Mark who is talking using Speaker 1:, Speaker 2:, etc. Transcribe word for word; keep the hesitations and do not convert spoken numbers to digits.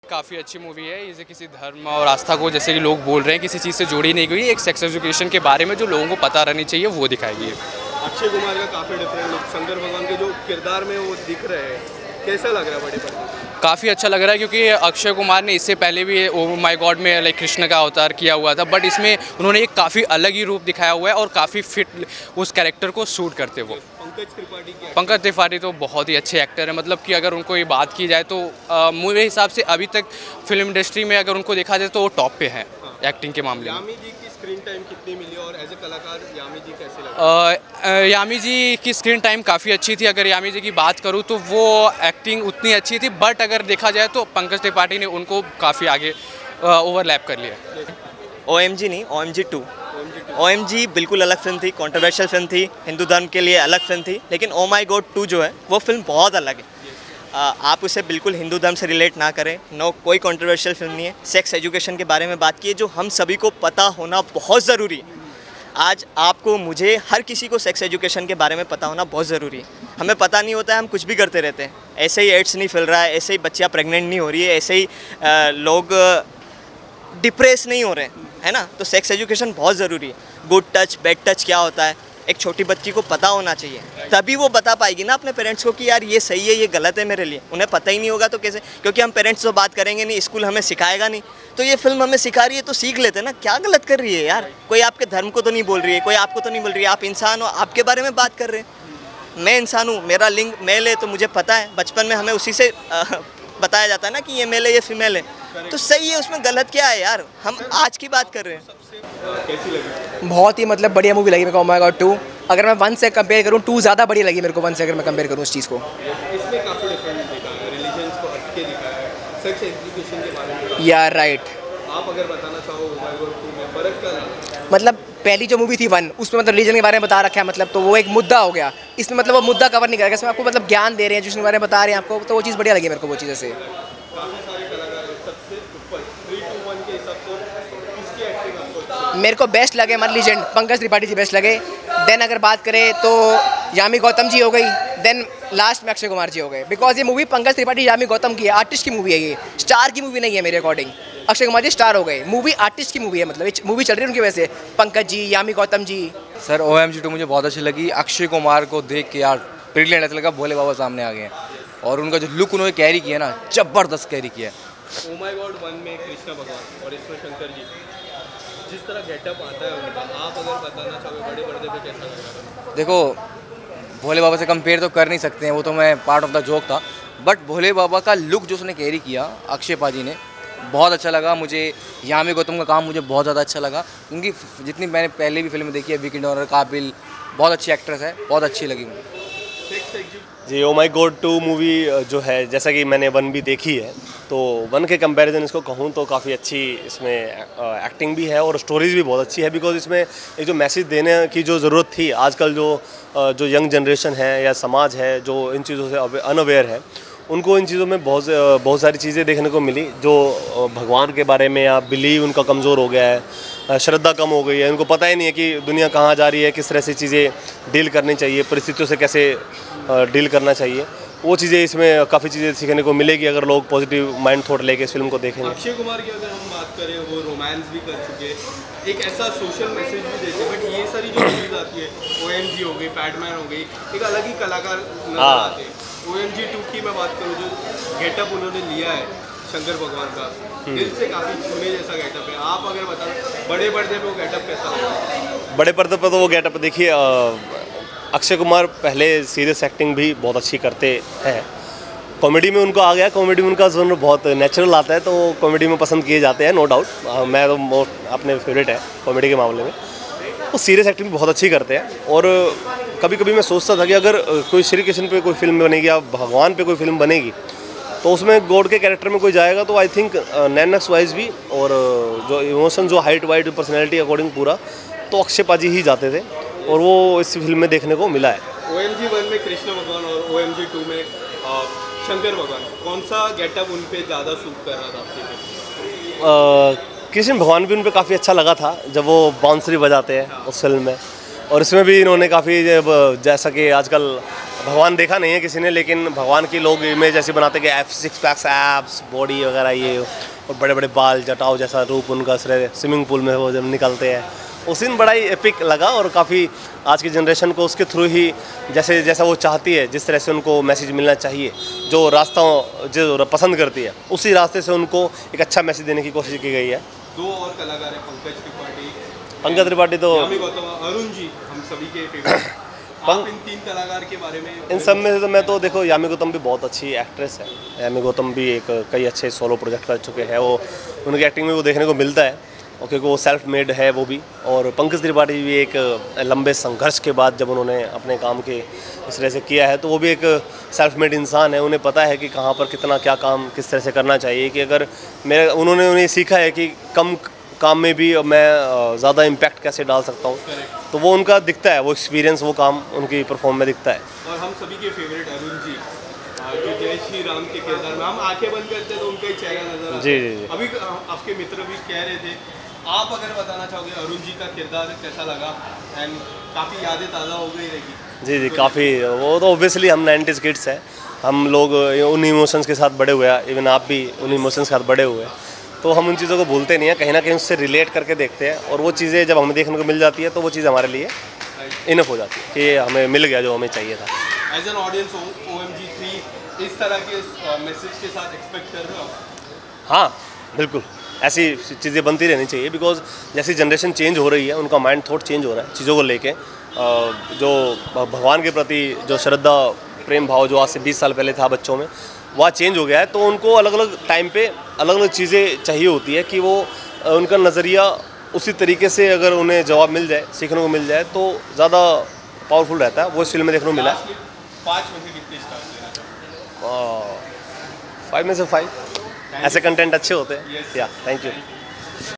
Speaker 1: काफ़ी अच्छी मूवी है। इसे किसी धर्म और आस्था को, जैसे कि लोग बोल रहे हैं, किसी चीज़ से जोड़ी नहीं गई। एक सेक्स एजुकेशन के बारे में जो लोगों को पता रहनी चाहिए वो दिखाएगी।
Speaker 2: अक्षय कुमार का काफ़ी डिफरेंट लुक शंकर भगवान के जो किरदार में वो दिख रहे हैं, कैसा लग रहा है बड़े पर्दे?
Speaker 1: काफ़ी अच्छा लग रहा है क्योंकि अक्षय कुमार ने इससे पहले भी ओ माय गॉड में लाइक कृष्ण का अवतार किया हुआ था, बट इसमें उन्होंने एक काफ़ी अलग ही रूप दिखाया हुआ है और काफ़ी फिट उस कैरेक्टर को सूट करते वो।
Speaker 2: पंकज त्रिपाठी की
Speaker 1: पंकज त्रिपाठी तो बहुत ही अच्छे एक्टर है। मतलब कि अगर उनको ये बात की जाए तो आ, मेरे हिसाब से अभी तक फिल्म इंडस्ट्री में अगर उनको देखा जाए तो वो टॉप पे हैं एक्टिंग के मामले में।
Speaker 2: यामी जी की स्क्रीन टाइम कितनी मिली और एज ए कलाकार यामी जी कैसे लगे?
Speaker 1: यामी जी की स्क्रीन टाइम काफ़ी अच्छी थी। अगर यामी जी की बात करूँ तो वो एक्टिंग उतनी अच्छी थी, बट अगर देखा जाए तो पंकज त्रिपाठी ने उनको काफ़ी आगे ओवरलैप कर लिया।
Speaker 3: ओ एम जी नहीं, O M G two. O M G बिल्कुल अलग फिल्म थी, कॉन्ट्रोवर्शियल फिल्म थी, हिंदू धर्म के लिए अलग फिल्म थी। लेकिन ओ माई गॉड टू जो है वो फिल्म बहुत अलग है। आ, आप उसे बिल्कुल हिंदू धर्म से रिलेट ना करें। नो, कोई कंट्रोवर्शियल फिल्म नहीं है। सेक्स एजुकेशन के बारे में बात की है जो हम सभी को पता होना बहुत ज़रूरी है। आज आपको, मुझे, हर किसी को सेक्स एजुकेशन के बारे में पता होना बहुत ज़रूरी है। हमें पता नहीं होता है, हम कुछ भी करते रहते हैं। ऐसे ही एड्स नहीं फैल रहा है, ऐसे ही बच्चियाँ प्रेग्नेंट नहीं हो रही है, ऐसे ही आ, लोग डिप्रेस नहीं हो रहे हैं, है ना। तो सेक्स एजुकेशन बहुत ज़रूरी है। गुड टच, बैड टच क्या होता है, एक छोटी बच्ची को पता होना चाहिए, तभी वो बता पाएगी ना अपने पेरेंट्स को कि यार ये सही है, ये गलत है मेरे लिए। उन्हें पता ही नहीं होगा तो कैसे, क्योंकि हम पेरेंट्स तो बात करेंगे नहीं, स्कूल हमें सिखाएगा नहीं। तो ये फिल्म हमें सिखा रही है तो सीख लेते ना, क्या गलत कर रही है यार। कोई आपके धर्म को तो नहीं बोल रही है, कोई आपको तो नहीं बोल रही है, आप इंसान हो, आपके बारे में बात कर रहे हैं। मैं इंसान हूँ, मेरा लिंग मेल है, तो मुझे पता है। बचपन में हमें उसी से आ, बताया जाता है ना कि ये मेल है, ये फीमेल है, तो सही है, उसमें गलत क्या है यार। हम आज की बात कर रहे हैं।
Speaker 2: कैसी लगी?
Speaker 4: बहुत ही मतलब बढ़िया मूवी लगी मेरे को ओ माय गॉड टू। अगर मैं वन से कंपेयर करूँ, टू ज़्यादा बढ़िया लगी मेरे को वन से, अगर मैं कंपेयर करूँ उस चीज़ को।
Speaker 2: इसमें काफ़ी डिफरेंट दिखा है, रिलीजन्स को हट के दिखाया है, सेक्स एजुकेशन के बारे में।
Speaker 4: या राइट।
Speaker 2: आप अगर बताना चाहो ओ माय गॉड टू में फ़र्क क्या लगा?
Speaker 4: मतलब पहली जो मूवी थी वन, उसमें मतलब रिलीजन के बारे में बता रखा है, मतलब तो वो एक मुद्दा हो गया। इसमें मतलब वो मुद्दा कवर नहीं करेगा, इसमें आपको मतलब ज्ञान दे रहे हैं, जिसके बारे में बता रहे हैं आपको, तो वो चीज़ बढ़िया लगी मेरे को वो चीज़ से।
Speaker 2: काफ़ी सारे कलाकार सबसे ऊपर थ्री टू वन के हिसाब से किसकी एक्टिंग आपको?
Speaker 4: मेरे को बेस्ट लगे हमारे लीजेंड पंकज त्रिपाठी जी बेस्ट लगे। देन अगर बात करें तो यामी गौतम जी हो गई। देन लास्ट में अक्षय कुमार जी हो गए, बिकॉज ये मूवी पंकज त्रिपाठी यामी गौतम की है, आर्टिस्ट की मूवी है, ये स्टार की मूवी नहीं है मेरे अकॉर्डिंग। अक्षय कुमार जी स्टार हो गए, मूवी आर्टिस्ट की मूवी है, मतलब मूवी चल रही है उनकी वजह से। Pankaj ji, Yami Gautam ji.
Speaker 5: Sir O M G two मुझे बहुत अच्छी लगी। अक्षय कुमार को देख के यार ब्रिलियंट ऐसा लगा, भोले बाबा सामने आ गए हैं, और उनका जो लुक उन्होंने कैरी किया ना, जबरदस्त कैरी किया।
Speaker 2: ओ माय गॉड वन में कृष्ण भगवान और इसमें शंकर जी, जिस तरह गेटअप आता है उनका, आप अगर बताना चाहोगे बड़े पर्दे पे कैसा लग रहा है?
Speaker 5: देखो, भोले बाबा से कंपेयर तो कर नहीं सकते हैं, वो तो मैं पार्ट ऑफ द जोक था, बट भोले बाबा का लुक जो उसने कैरी किया अक्षय पाजी ने, बहुत अच्छा लगा मुझे। यामी गौतम का काम मुझे बहुत ज़्यादा अच्छा लगा, क्योंकि जितनी मैंने पहले भी फिल्म देखी है, वीकेंड और काबिल, बहुत अच्छी एक्ट्रेस है, बहुत अच्छी लगी मुझे।
Speaker 6: जी oh my God two movie जो है, जैसा कि मैंने वन भी देखी है, तो वन के कंपैरिजन इसको कहूँ तो काफ़ी अच्छी इसमें एक्टिंग भी है और स्टोरीज भी बहुत अच्छी है। बिकॉज इसमें एक जो मैसेज देने की जो ज़रूरत थी, आजकल जो जो यंग जनरेशन है या समाज है जो इन चीज़ों से अनअवेयर है, उनको इन चीज़ों में बहुत बहुत सारी चीज़ें देखने को मिली, जो भगवान के बारे में या बिलीव उनका कमज़ोर हो गया है, श्रद्धा कम हो गई है, उनको पता ही नहीं है कि दुनिया कहाँ जा रही है, किस तरह से चीज़ें डील करनी चाहिए, परिस्थितियों से कैसे डील करना चाहिए। वो चीज़ें इसमें काफ़ी चीज़ें सीखने को मिलेगी अगर लोग पॉजिटिव माइंड थॉट लेके इस फिल्म को देखेंगे।
Speaker 2: अक्षय कुमार की अगर हम बात करें, वो रोमांस भी कर चुके, एक ऐसा सोशल मैसेज भी देते, बट ये सारी जो चीज़ आती है, ओ एम जी हो गई, पैडमैन हो गई, एक अलग ही कलाकार नजर आते हैं। ओ एम जी टू की मैं बात करूँ, जो गेटअप उन्होंने लिया है शंकर भगवान का, दिल से काफ़ी छूने जैसा गेटअप है। आप अगर बताओ बड़े पर्दे पे वो गेटअप कैसा होगा?
Speaker 6: बड़े पर्दे पर तो वो गेटअप देखिए, अक्षय कुमार पहले सीरियस एक्टिंग भी बहुत अच्छी करते हैं, कॉमेडी में उनको आ गया, कॉमेडी में उनका जोन बहुत नेचुरल आता है, तो कॉमेडी में पसंद किए जाते हैं, नो डाउट। मैं तो मोस्ट अपने फेवरेट है कॉमेडी के मामले में। वो सीरियस एक्टिंग भी बहुत अच्छी करते हैं, और कभी कभी मैं सोचता था कि अगर कोई श्री कृष्ण पे कोई फिल्म बनेगी या भगवान पे कोई फिल्म बनेगी, तो उसमें गॉड के कैरेक्टर में कोई जाएगा तो आई थिंक नैनक्स वाइज भी और जो इमोशन, जो हाइट वाइट पर्सनैलिटी अकॉर्डिंग पूरा, तो अक्षय पाजी ही जाते थे, और वो इस फिल्म में देखने को मिला है।
Speaker 2: ओ एम जी वन में कृष्ण भगवान और ओ एम जी टू में शंकर भगवान, कौन सा गेटअप उन पे ज़्यादा सूट कर रहा था आपके?
Speaker 6: कृष्ण भगवान भी उन पर काफ़ी अच्छा लगा था जब वो बांसुरी बजाते हैं उस फिल्म में, और इसमें भी इन्होंने काफ़ी, जैसा कि आजकल भगवान देखा नहीं है किसी ने, लेकिन भगवान की लोग इमेज ऐसी बनाते कि एफ सिक्स पैक्स एब्स बॉडी वगैरह ये, और बड़े बड़े बाल जटाओ जैसा रूप उनका, स्विमिंग पूल में वो जब निकलते हैं उस दिन बड़ा ही एपिक लगा। और काफ़ी आज की जनरेशन को उसके थ्रू ही जैसे जैसा वो चाहती है, जिस तरह से उनको मैसेज मिलना चाहिए, जो रास्ता जो पसंद करती है उसी रास्ते से उनको एक अच्छा मैसेज देने की कोशिश की गई है।
Speaker 2: दो और कलाकार हैं, पंकज त्रिपाठी
Speaker 6: पंकज त्रिपाठी तो
Speaker 2: यामी गौतम, अरुण जी, हम सभी के फेवरेट। आप इन तीन कलाकार के बारे में?
Speaker 6: इन सब में से तो मैं तो देखो यामी गौतम भी बहुत अच्छी एक्ट्रेस है। यामी गौतम भी एक कई अच्छे सोलो प्रोजेक्ट कर चुके हैं, वो उनकी एक्टिंग में वो देखने को मिलता है, और क्योंकि वो सेल्फ मेड है वो भी। और पंकज त्रिपाठी भी एक लंबे संघर्ष के बाद जब उन्होंने अपने काम के इस तरह से किया है, तो वो भी एक सेल्फ मेड इंसान है। उन्हें पता है कि कहाँ पर कितना क्या काम किस तरह से करना चाहिए, कि अगर मेरे उन्होंने उन्हें सीखा है कि कम काम में भी मैं ज़्यादा इम्पैक्ट कैसे डाल सकता हूँ, तो वो उनका दिखता है, वो एक्सपीरियंस, वो काम उनकी परफॉर्म में दिखता है।
Speaker 2: और हम सभी के फेवरेट अरुण जी, जो जय श्री राम के किरदार में हम आंखें बंद करते हैं तो उनका ही चेहरा नजर आता है।
Speaker 6: जी जी जी।
Speaker 2: अभी आपके मित्र भी कह रहे थे, आप अगर बताना चाहोगे अरुण जी का किरदार कैसा लगा, एंड काफ़ी यादें ताज़ा हो गई रहेगी?
Speaker 6: जी जी, काफ़ी। वो तो ऑब्वियसली हम नाइन्टीज़ किड्स हैं, हम लोग उन इमोशंस के साथ बड़े हुए हैं, इवन आप भी उन इमोशंस के साथ बड़े हुए हैं, तो हम उन चीज़ों को भूलते नहीं हैं, कहीं ना कहीं उससे रिलेट करके देखते हैं, और वो चीज़ें जब हमें देखने को मिल जाती है तो वो चीज़ हमारे लिए इनफ हो जाती है कि हमें मिल गया जो हमें चाहिए था।
Speaker 2: As an audience O M G three इस तरह के मैसेज के साथ एक्सपेक्ट कर रहे हो?
Speaker 6: हाँ बिल्कुल, ऐसी चीज़ें बनती रहनी चाहिए, बिकॉज जैसी जनरेशन चेंज हो रही है, उनका माइंड थॉट चेंज हो रहा है चीज़ों को लेके। जो भगवान के प्रति जो श्रद्धा प्रेम भाव जो आज से बीस साल पहले था बच्चों में, वह चेंज हो गया है। तो उनको अलग अलग टाइम पे अलग अलग चीज़ें चाहिए होती है कि वो उनका नज़रिया उसी तरीके से अगर उन्हें जवाब मिल जाए, सीखने को मिल जाए, तो ज़्यादा पावरफुल रहता है। वो इस फिल्म में देखने को मिला है।
Speaker 2: पाँच में से कितने स्टार देना चाहोगे?
Speaker 6: फाइव में से फाइव, ऐसे कंटेंट अच्छे होते हैं। या थैंक यू।